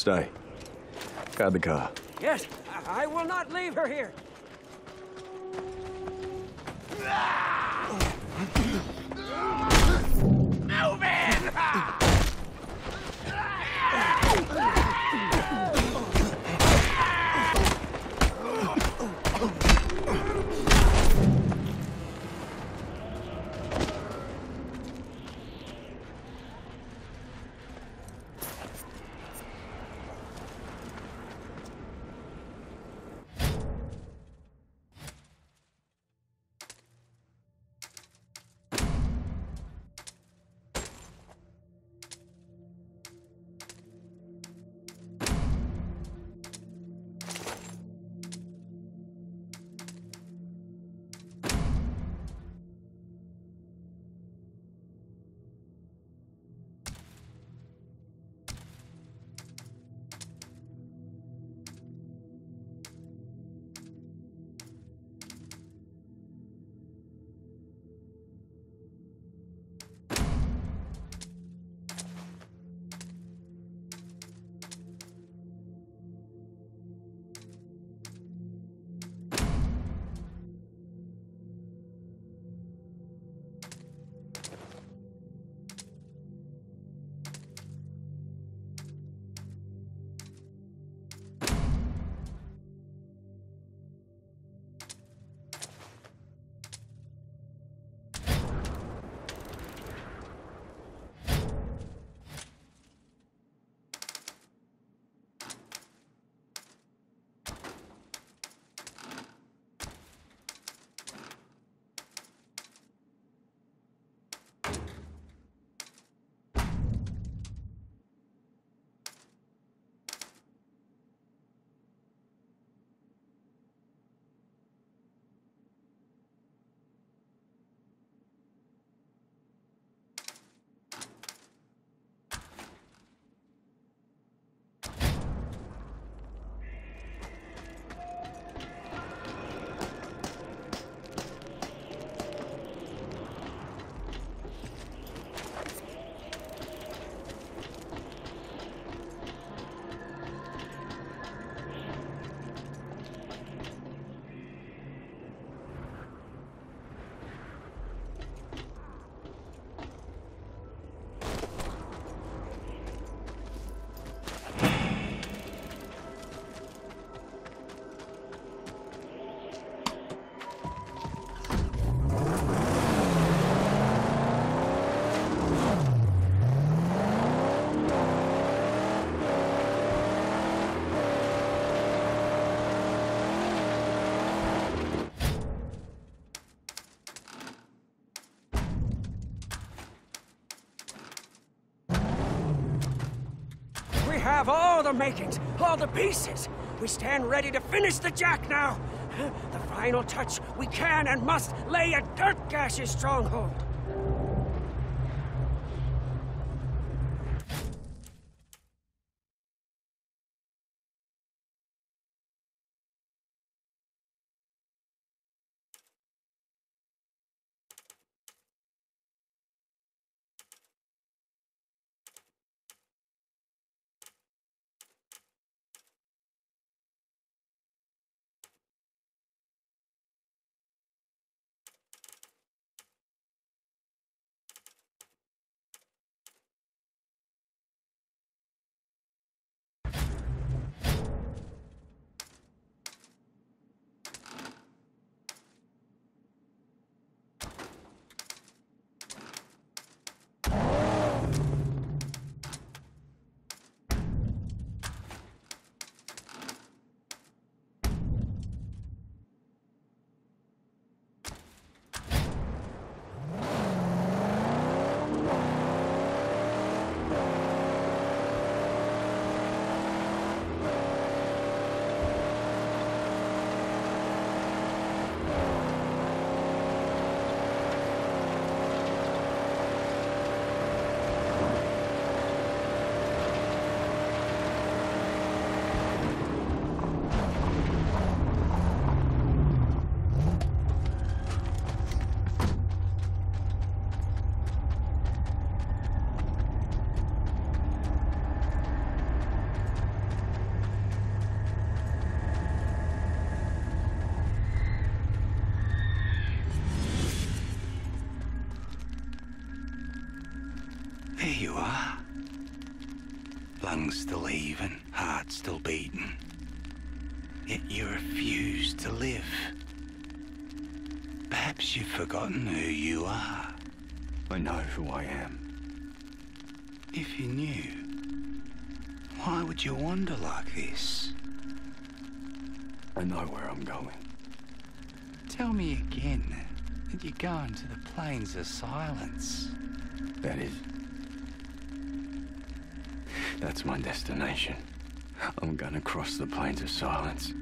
Stay. Guard the car. Yes, I will not leave her here. Move in! We have all the makings, all the pieces. We stand ready to finish the Jack now. The final touch, we can and must lay at Dirtgash's stronghold. There you are. Lungs still heaving, heart still beating. Yet you refuse to live. Perhaps you've forgotten who you are. I know who I am. If you knew, why would you wander like this? I know where I'm going. Tell me again that you're going to the Plains of Silence. That's my destination. I'm gonna cross the Plains of Silence.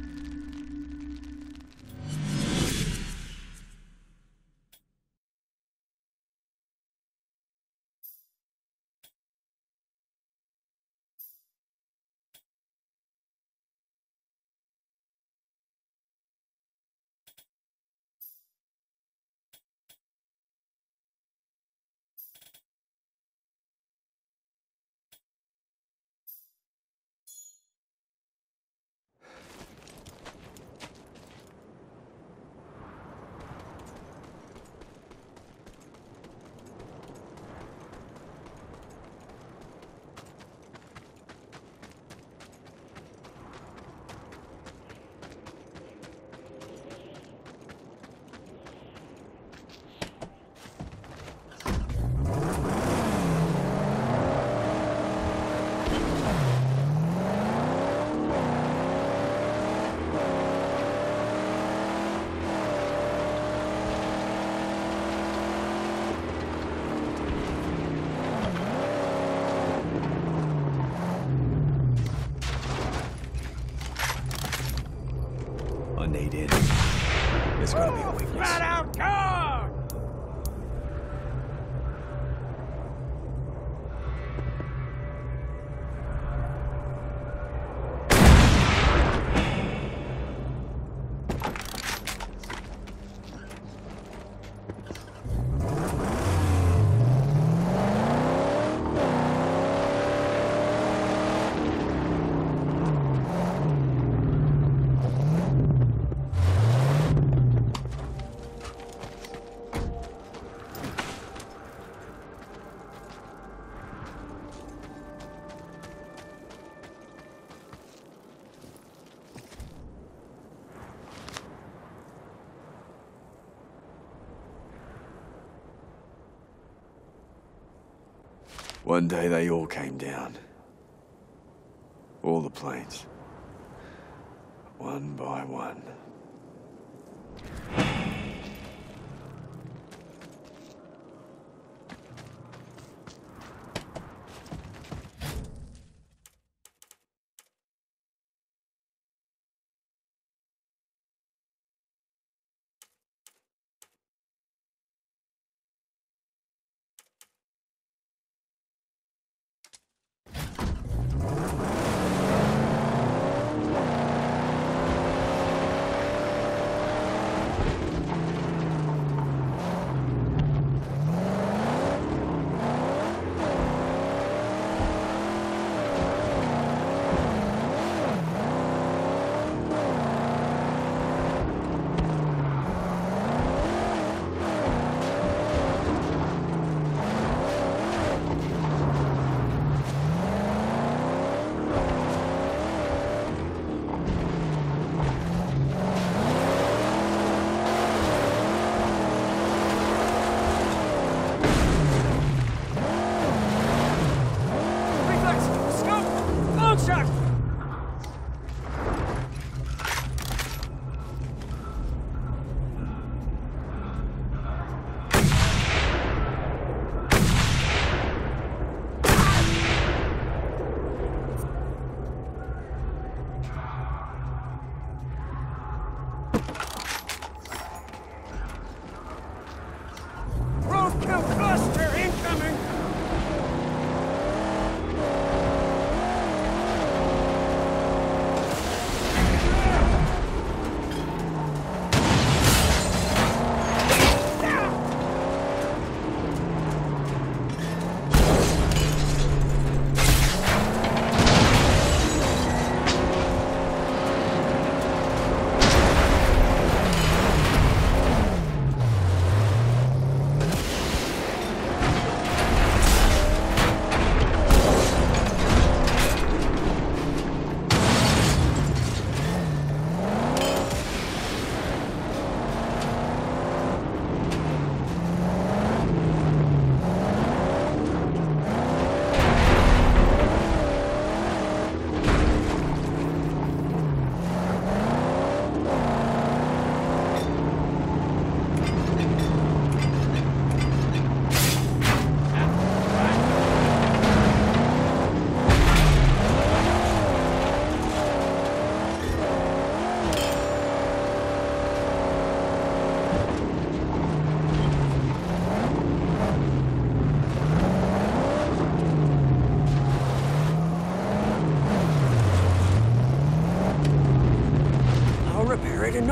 I need in. There's gotta be a weakness. Flat out gone! One day they all came down. All the planes. One by one.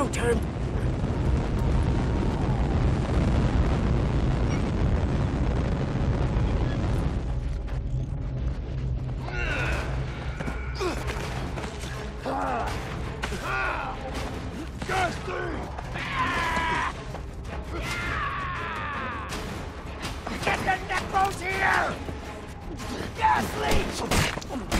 turn. Get the necros here! Gas leak!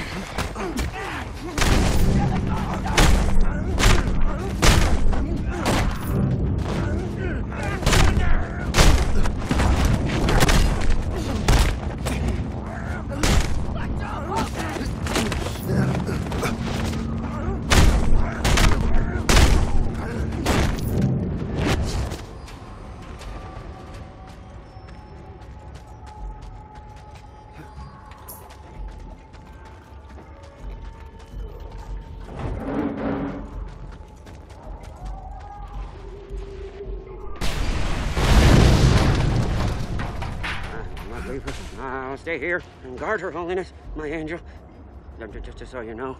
I'll stay here and guard Her Holiness, my angel. Just so you know.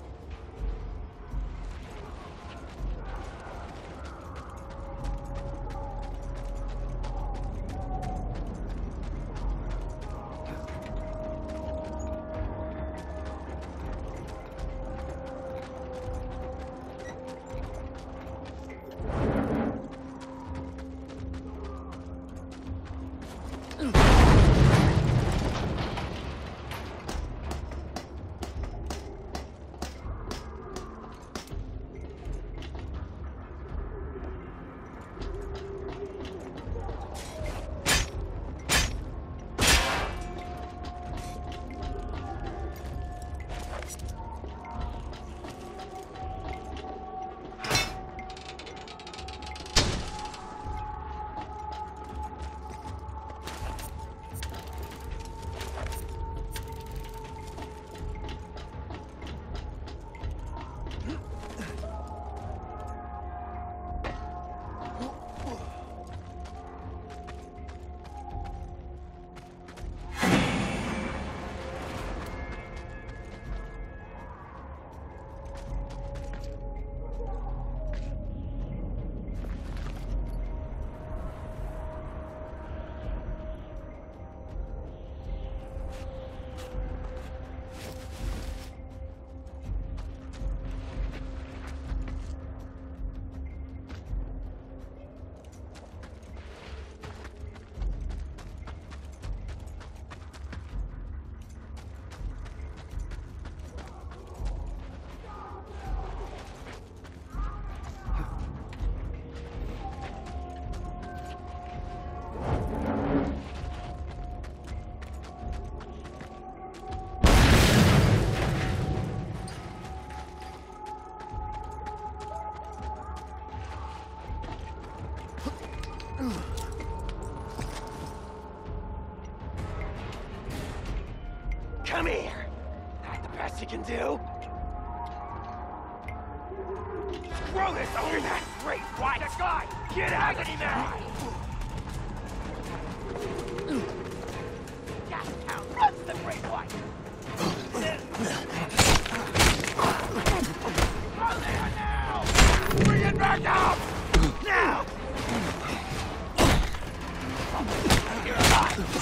Come here. That the best you can do? Screw this over that great white guy! Get out of here now! Gas town runs the great white! Go there now! Bring it back up! Now! You're alive!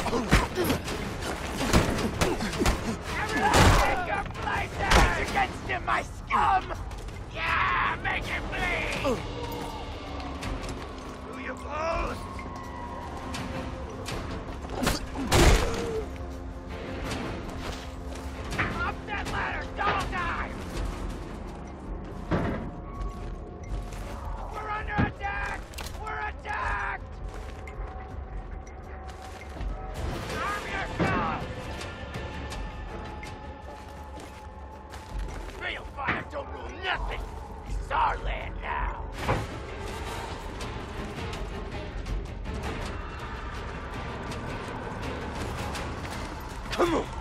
Take your places against him, my scum! Yeah, make him bleed! Do you boast? Up that ladder, double dive! We're under attack! We're attacked! Arm yourself! Real fire don't rule nothing! This is our land now! Come on!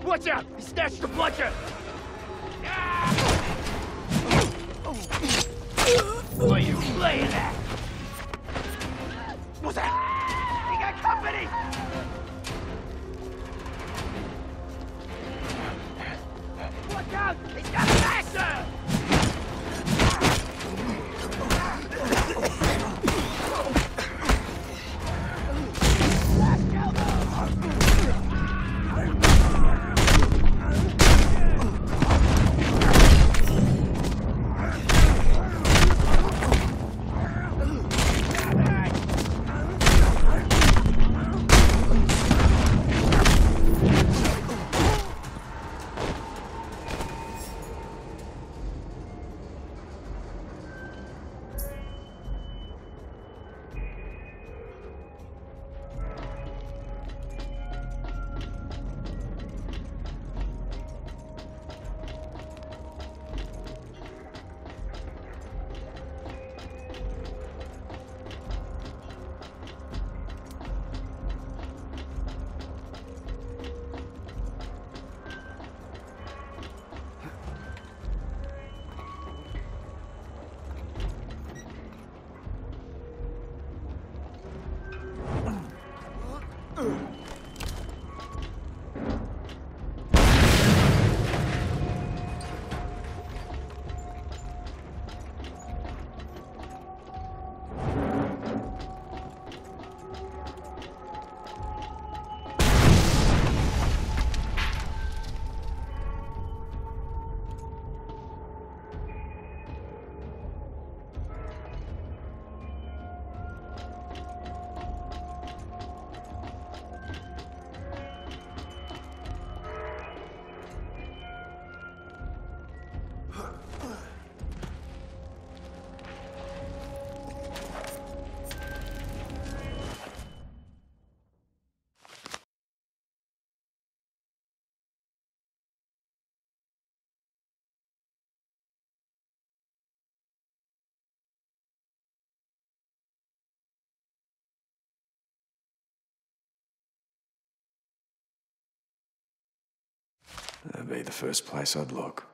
Watch out! He snatched the Fletcher! What are you playing at? What's that? He got company! Watch out! He's got a master! That'd be the first place I'd look.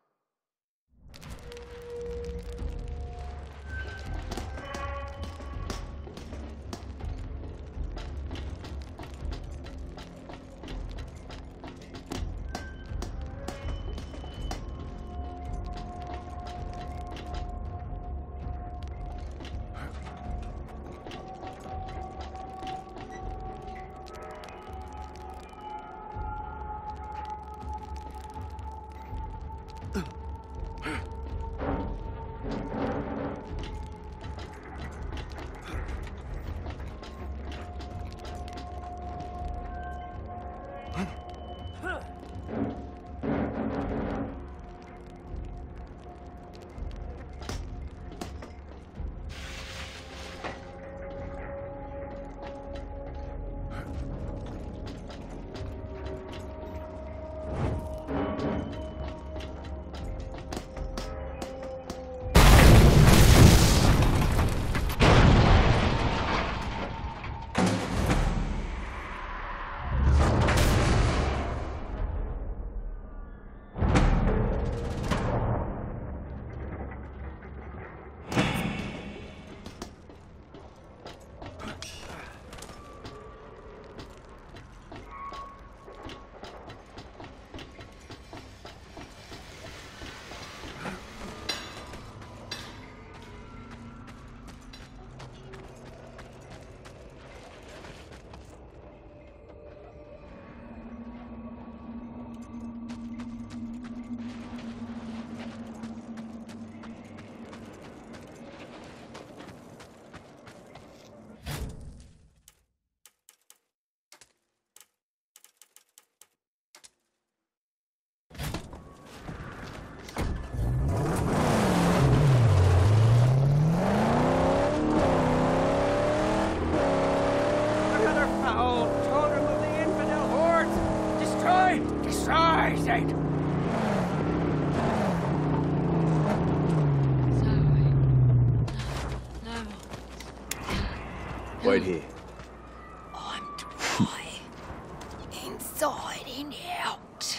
Wait here. I'm dry. Inside and out.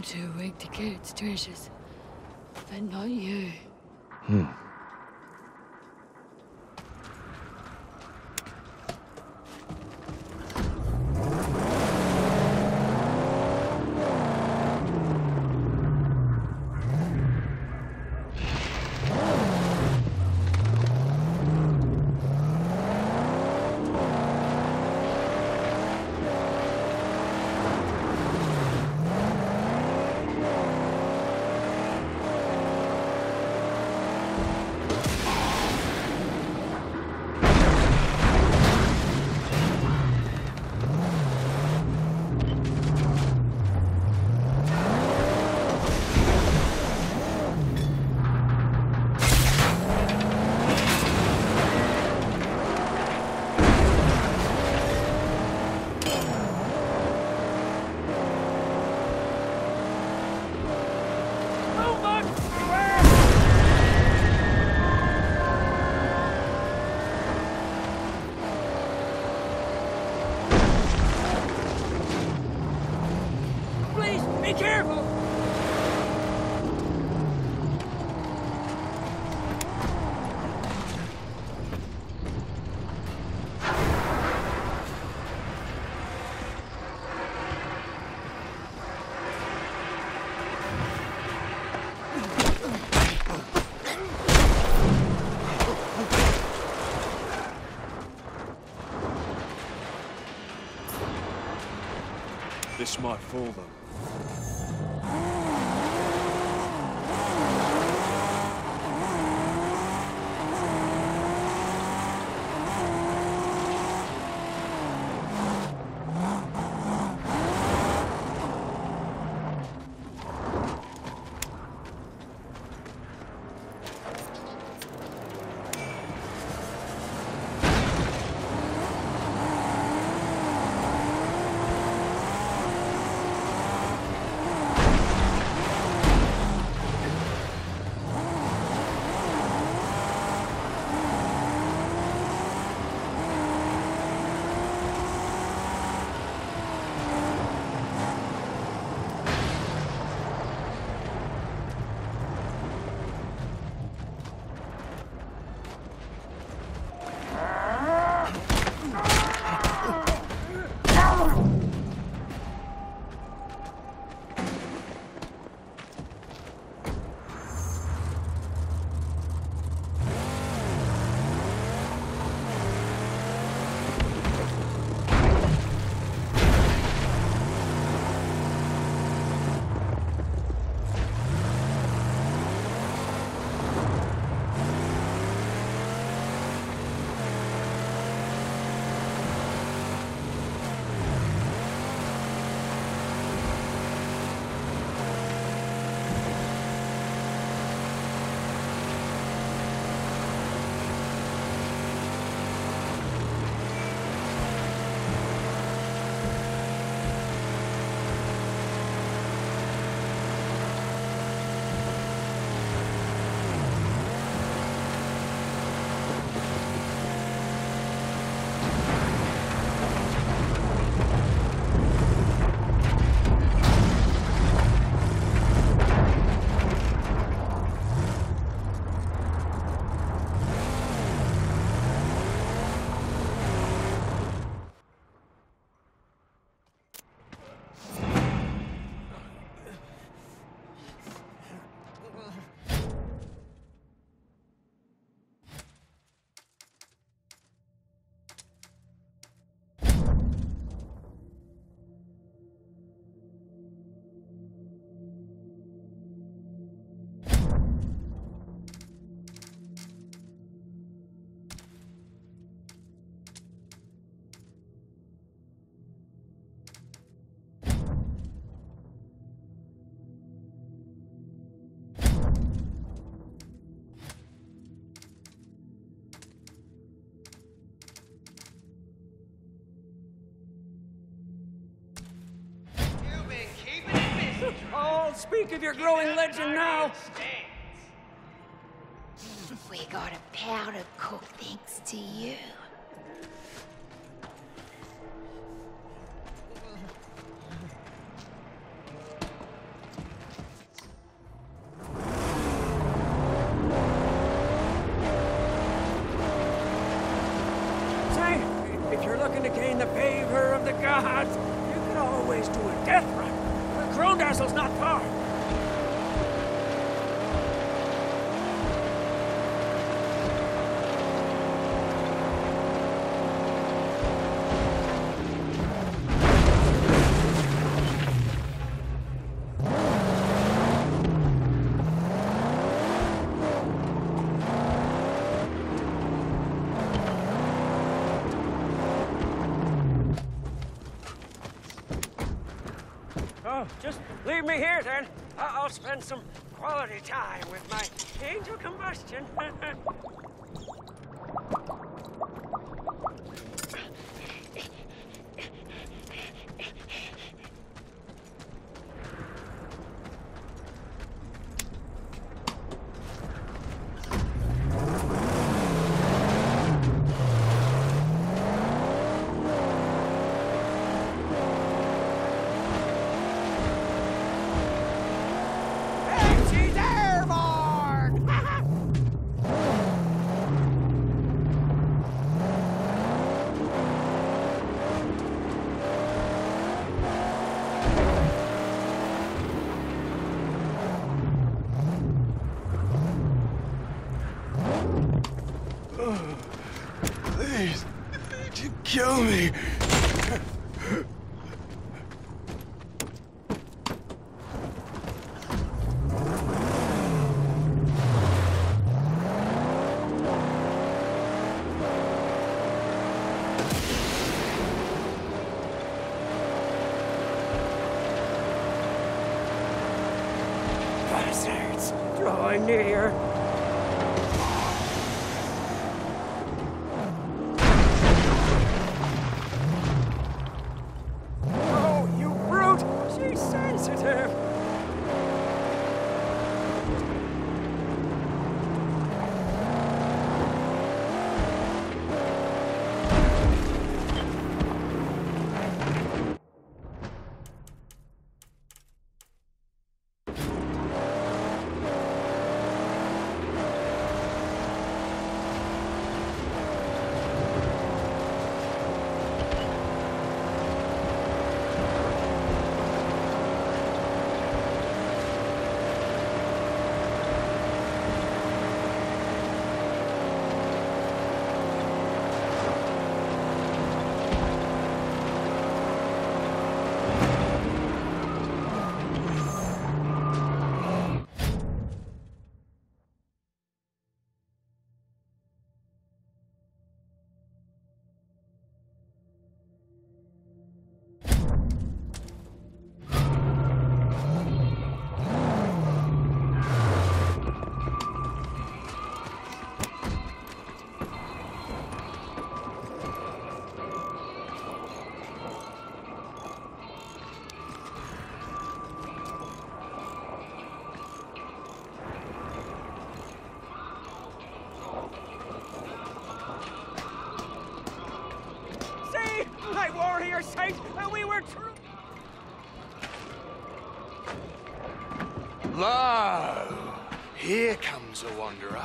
I'm too weak to get its treasures. But not you. Be careful! This might fool them. Oh, speak of your growing legend now! We got a powder cook thanks to you. looking to gain the favor of the gods, you could always do a death run. Crodazzle's not far. Oh, just leave me here, then. I'll spend some quality time with my angel combustion. Please, kill me. Bastards, drawing near. My warrior saint, we were true. Lo! Here comes a wanderer.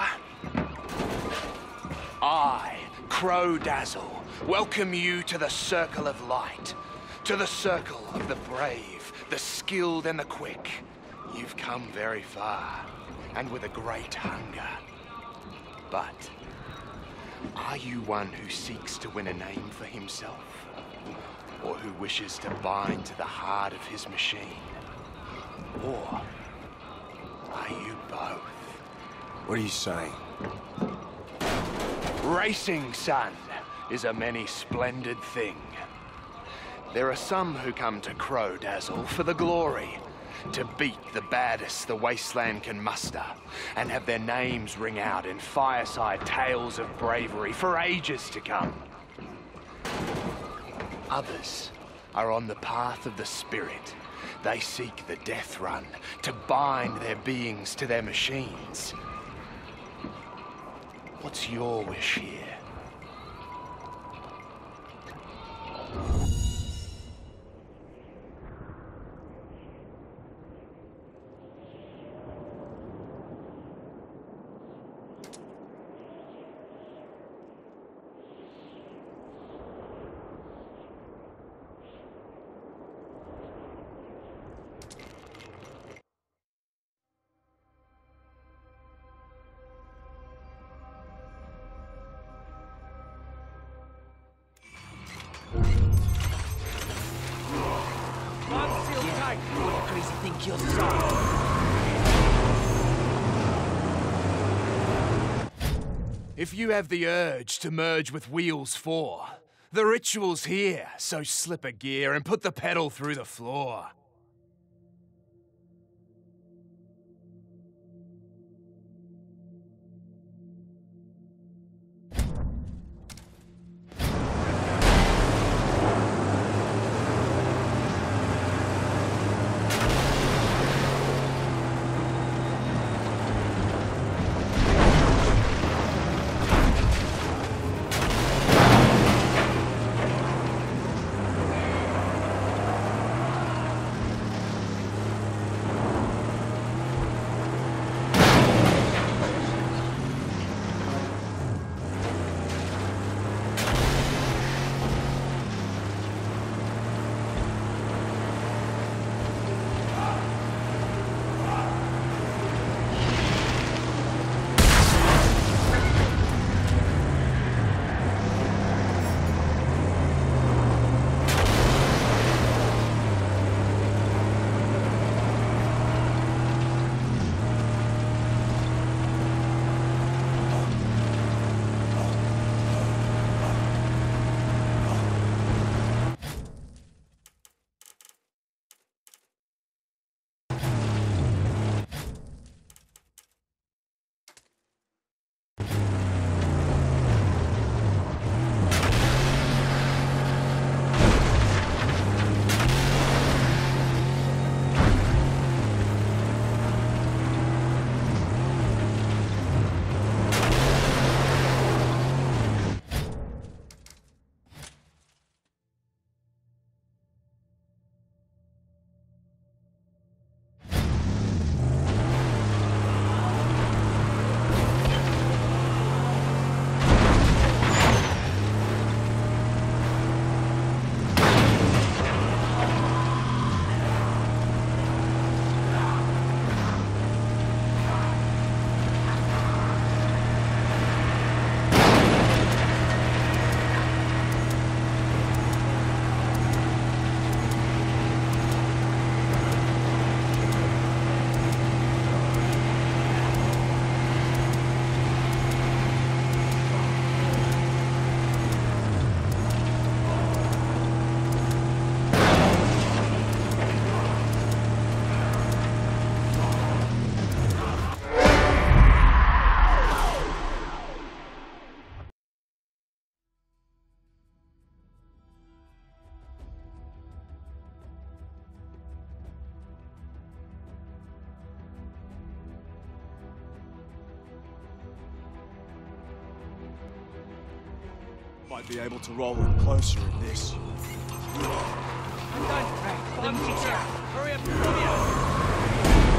I, Crodazzle, welcome you to the Circle of Light. To the Circle of the brave, the skilled and the quick. You've come very far, and with a great hunger. But are you one who seeks to win a name for himself? Or who wishes to bind to the heart of his machine? Or are you both? What are you saying? Racing, son, is a many splendid thing. There are some who come to Crodazzle for the glory, to beat the baddest the wasteland can muster, and have their names ring out in fireside tales of bravery for ages to come. Others are on the path of the spirit. They seek the death run to bind their beings to their machines. What's your wish here? like you what a crazy thing kills us all. If you have the urge to merge with Wheels 4, the ritual's here, so slip a gear and put the pedal through the floor. Might be able to roll in closer in this. I'm done. Right, let me get you out. Hurry up, hurry up.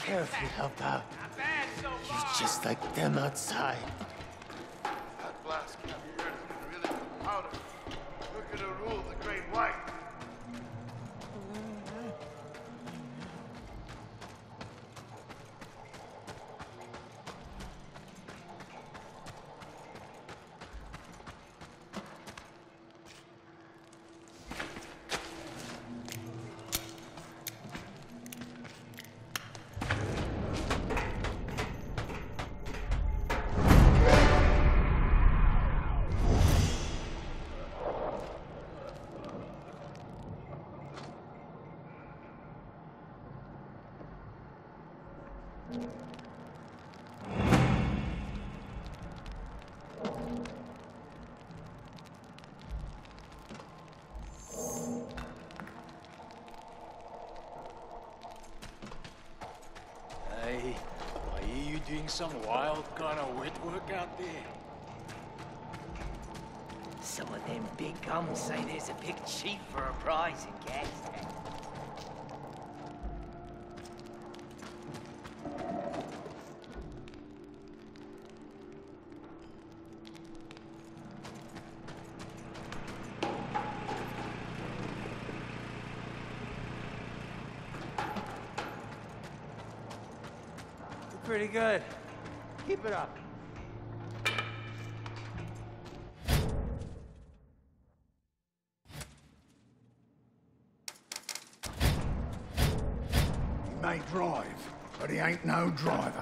carefully, Helpo. You're just like them outside. That blast cavalier is really good powder. We're gonna rule the Great White. Hey, I hear you doing some wild kind of wet work out there. Some of them big gums say there's a big chief for a prize in Gaztak. Pretty good. Keep it up. He may drive, but he ain't no driver.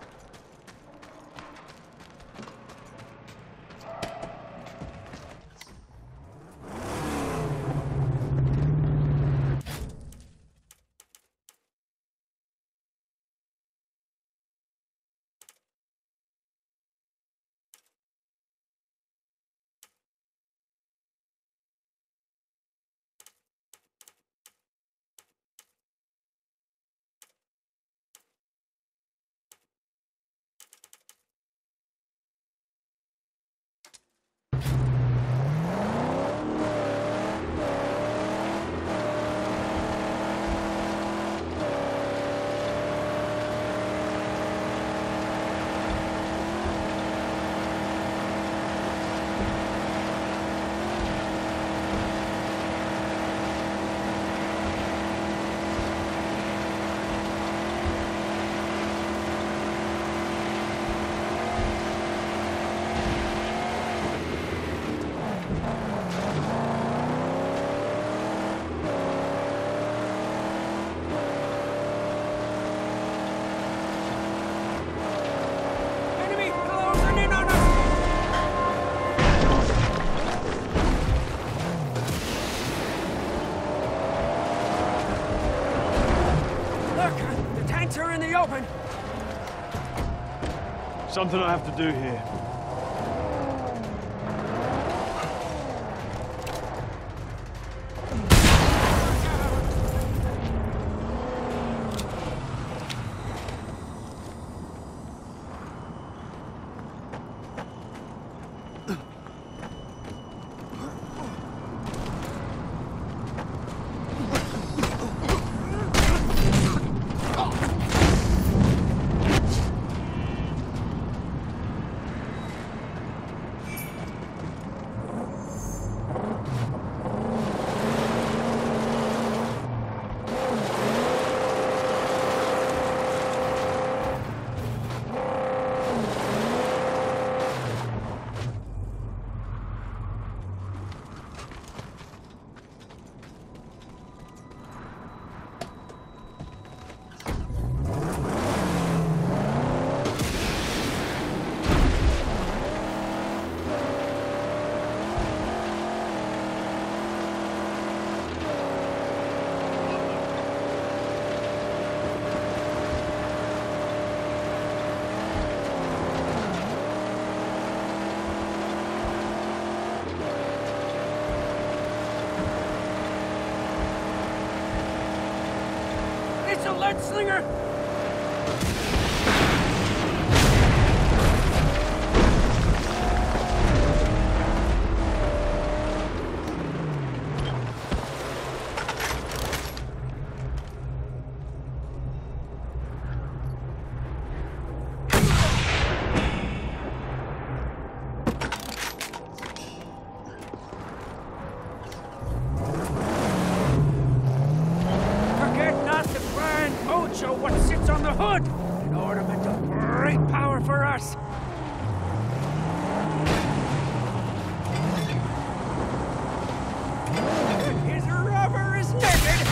Open. Something I have to do here. It's a lead slinger! sits on the hood, an ornament of great power for us. His rubber is naked.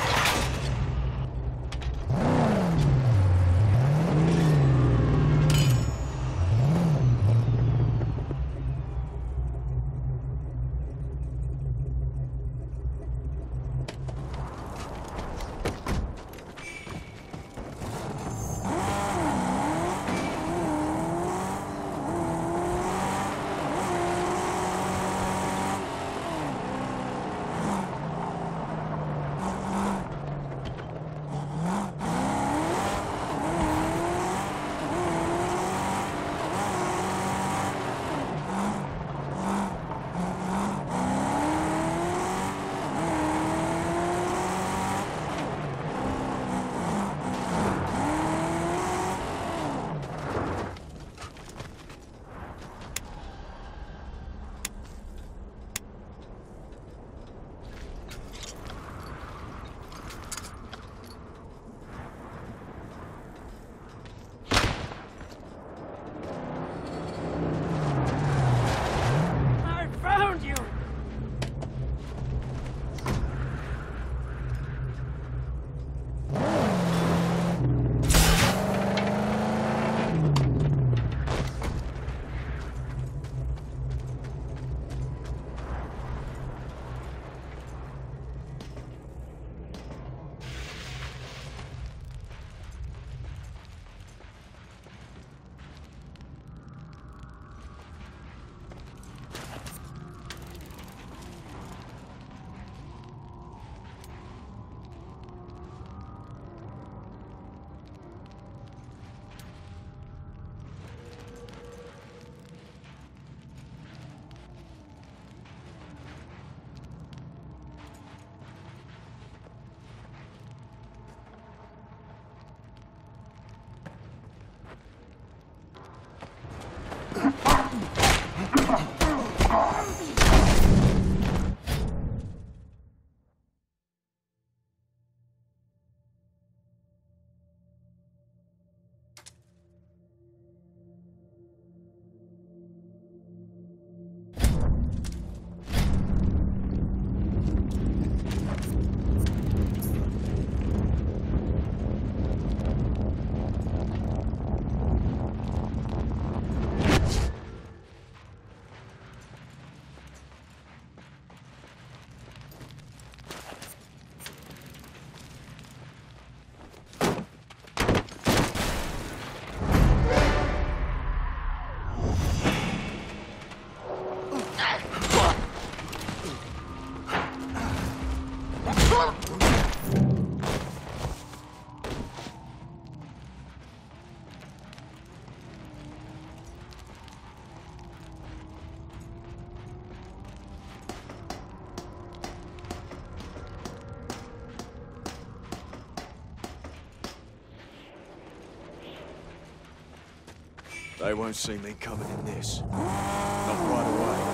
They won't see me coming in this. Not right away.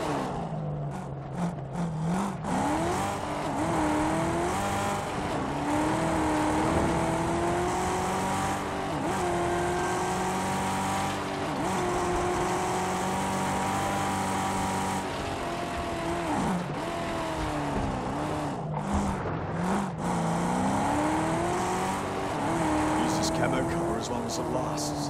Use this camo cover as long as it lasts.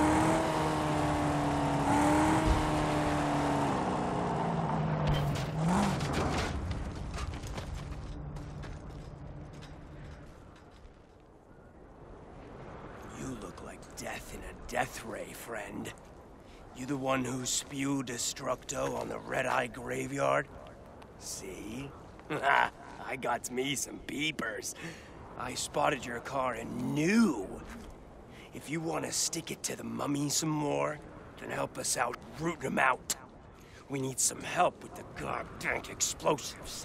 You look like death in a death ray, friend. You the one who spewed Destructo on the Red-Eye Graveyard? See? I got me some peepers. I spotted your car and knew. If you want to stick it to the mummy some more, then help us out rooting them out. We need some help with the goddamn explosives.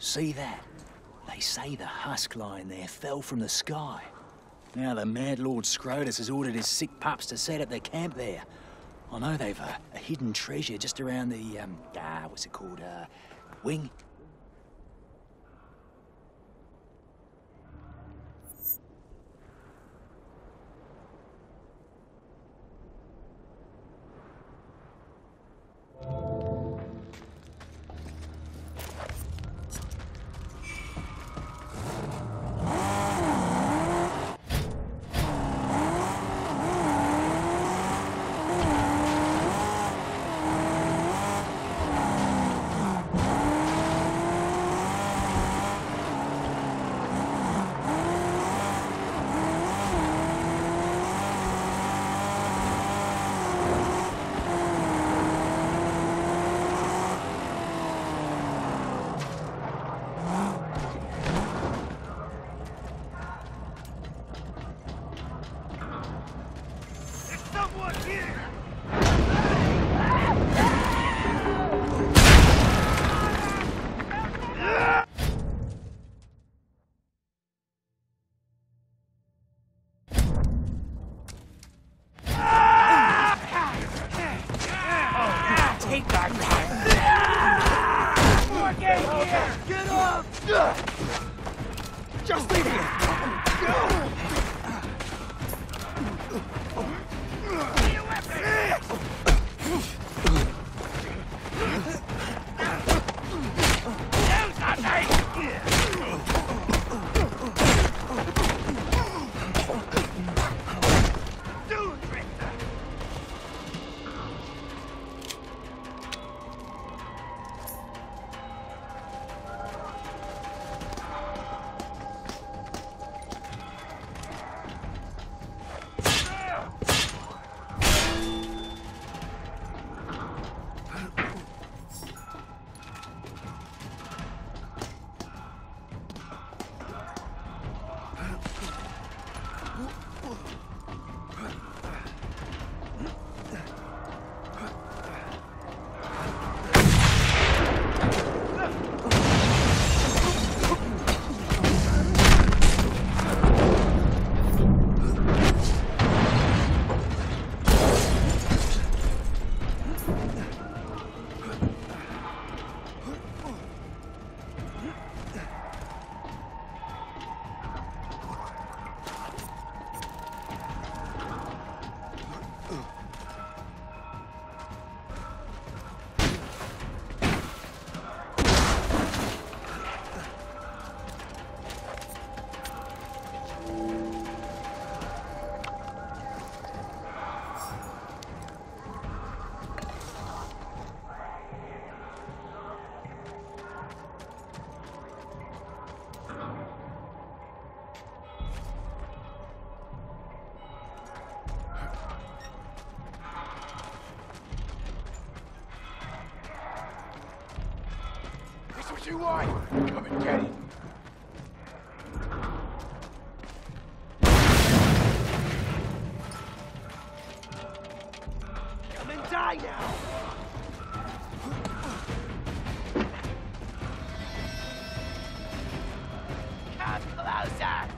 See that? They say the husk lying there fell from the sky. Now the Mad Lord Scrotus has ordered his sick pups to set up their camp there. I know they've a hidden treasure just around the, what's it called, wing? Just leave it! What you want? Come and get it. Come and die now! Come closer!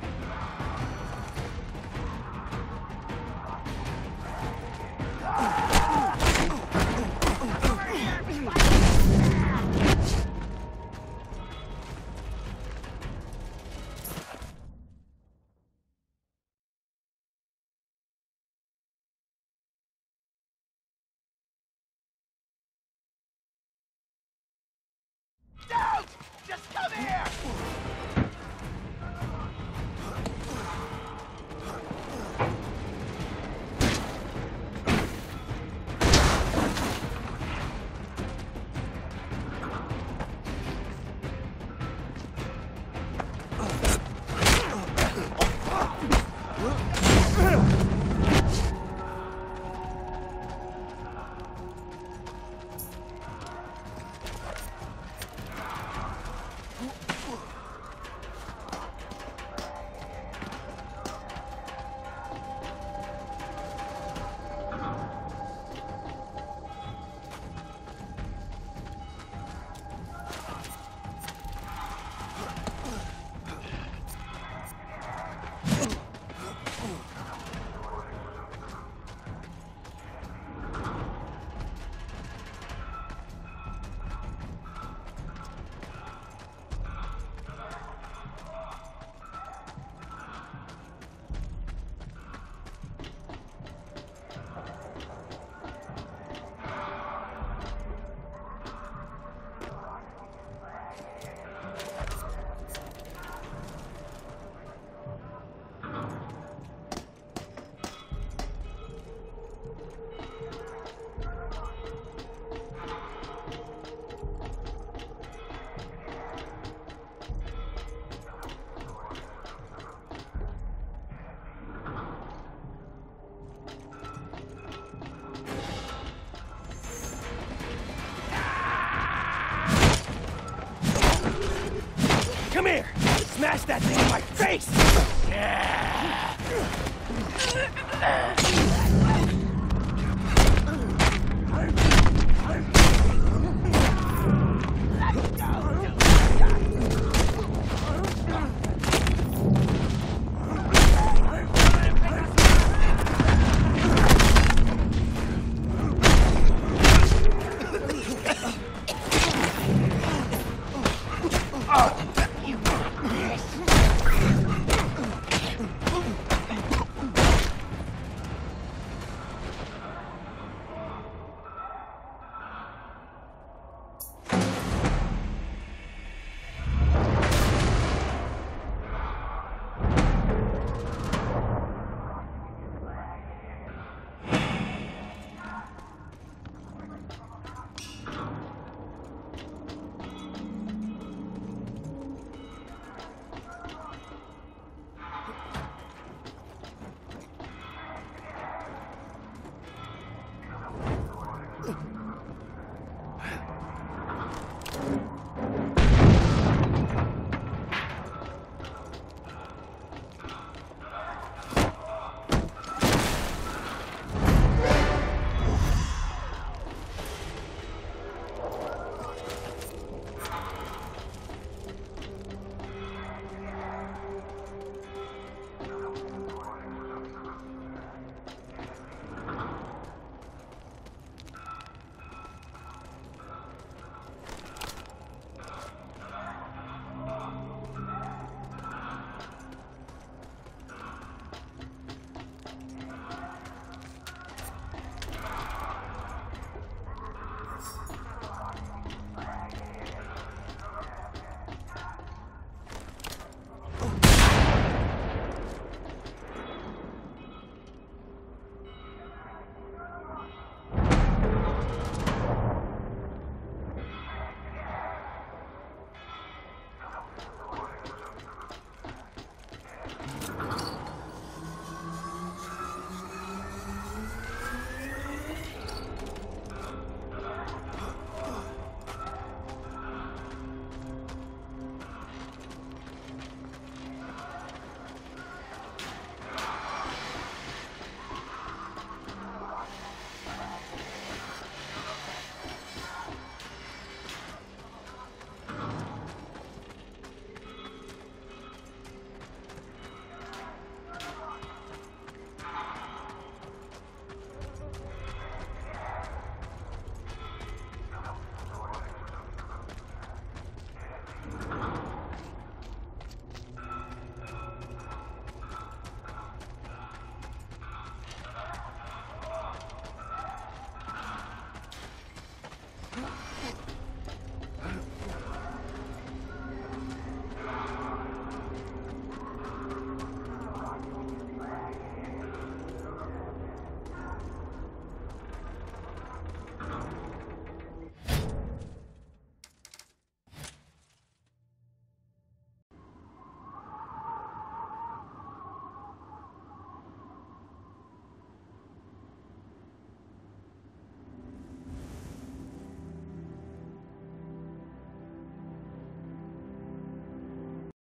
face!